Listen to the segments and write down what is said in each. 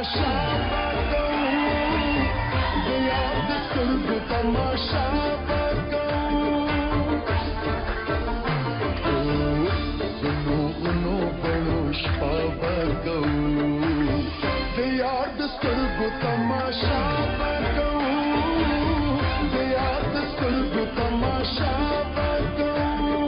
तमाशा د یار د سترګو تماشا زنو غنو بڼو شپه به کوو د یار د سترګو تماشا به کوو د یار د سترګو تماشا به کوو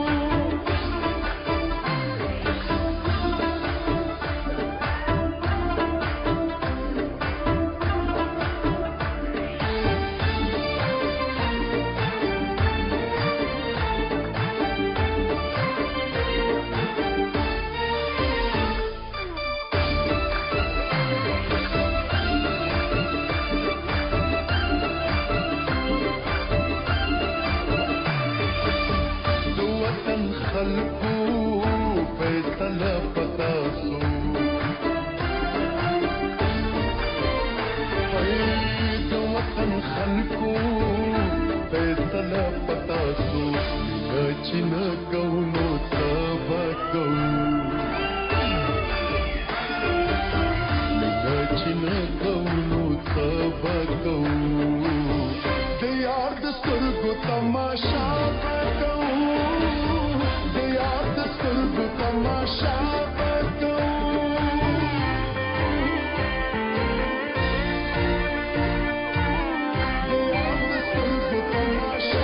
خلقو فیصله پتا سو د وطن خلقو فیصله پتا سو مینا چې نه کوو نو څه به کوو مینا چې نه کوو نو څه به کوو د یار د سترګو تماشا به کوو تماشا به کوو د یار د سترګو تماشا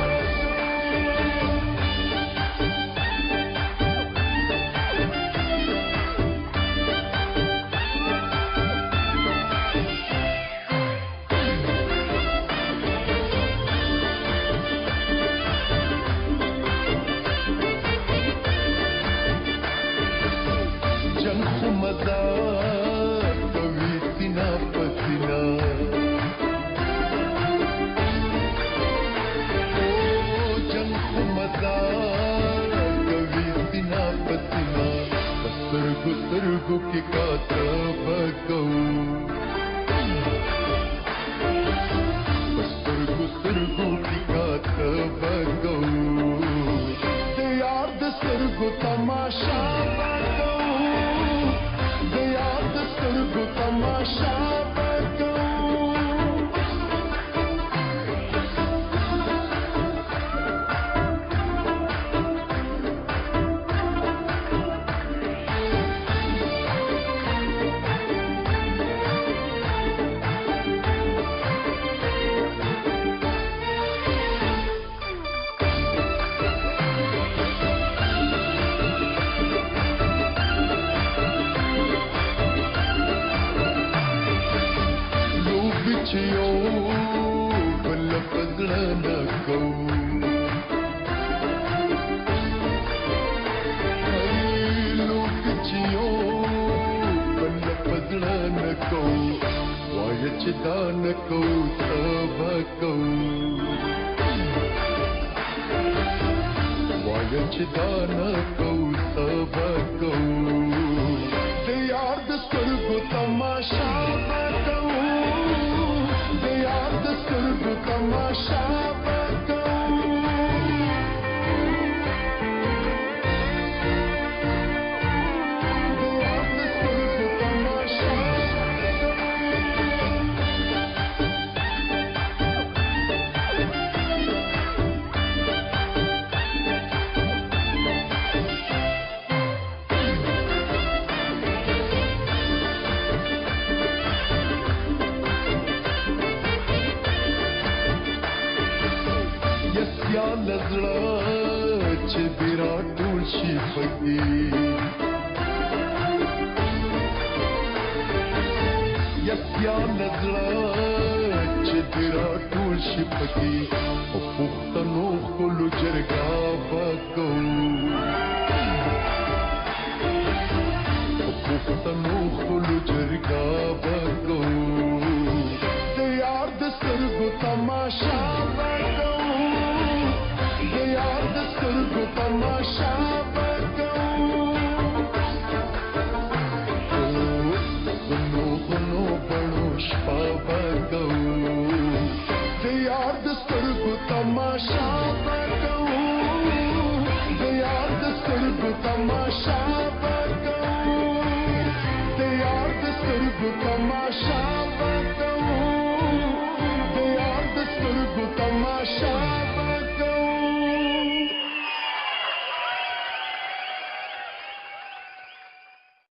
مزا کوي سینا پسینا جنگ خو مزا کوي سینا پسینا سترګو سترګو کې کاته بکوو سترګو سترګو کې کاته بکوو د یار د سترګو تماشا تماشا به کوو چې یو بل په زړه نه کوو لوبې چې یو بل په زړه نه کوو وایه چې دا نه کوو څه به کوو وایه چې دا نه کوو څه به کوو د یار د سترګو تماشا به کوو تماشا به کوو د یار د سترګو تماشا یا لزړه چې بیرا ټول شي پکې یا لزړه چې بیرا ټول شي پکې او پښتنو خپل جرګه به کوو